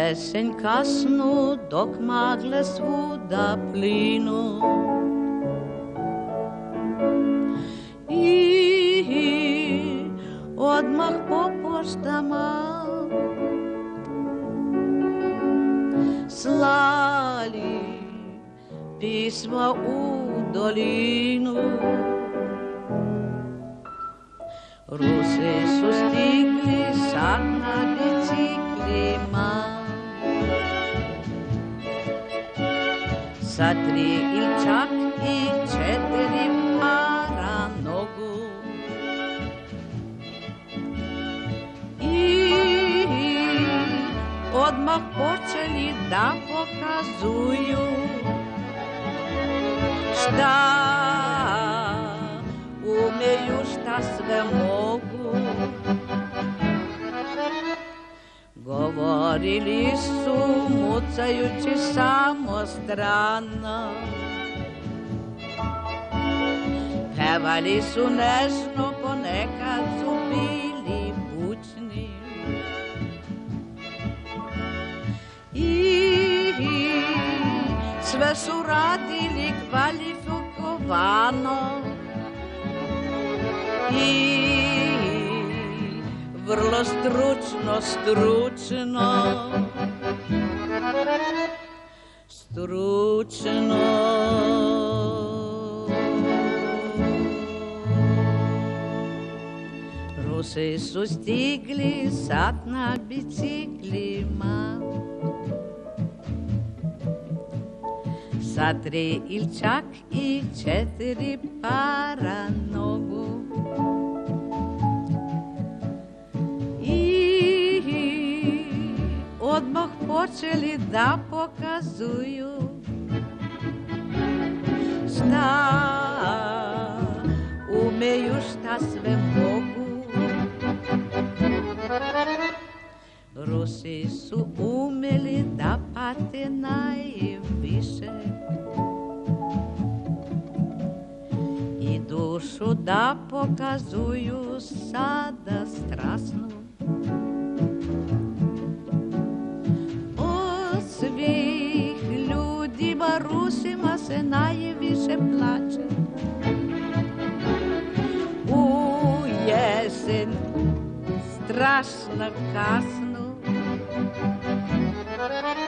Jeseń kasnu, dok magle svuda plinu. I odmah po poštama slali pisma u dolinu. Rusi su stigli sad na biciklima, sa 3 ili čak i 4 para nogu. I odmah počeli da pokazuju šta umeju, šta sve mogu. Govorili su mucajući samo strano, pevali su nežno, ponekad su bili bučni. I sve su radili kvalifikovano i vrlo stručno, stručno. Rusi su stigli sad na biciklima, sa 3 ili čak i 4 para nogu. I odmah počeli da pokazuju šta umeju, šta sve mogu. Rusi su umeli da pate najviše i dušu da pokazuju sada strasnu. Od svih ljudima Rusima se najviše plače u jesen strašno kasno.